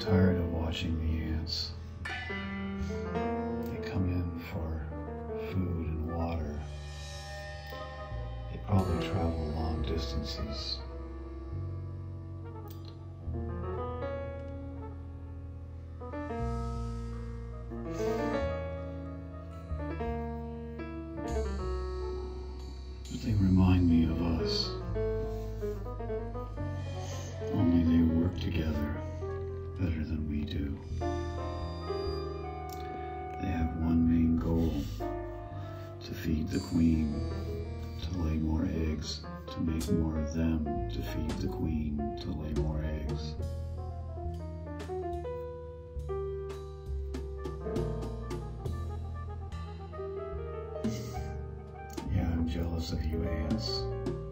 tired of watching the ants. They come in for food and water. They probably travel long distances. But they remind me of us. Only they work together better than we do. They have one main goal: to feed the queen, to lay more eggs, to make more of them, to feed the queen, to lay more eggs. Yeah, I'm jealous of you ants.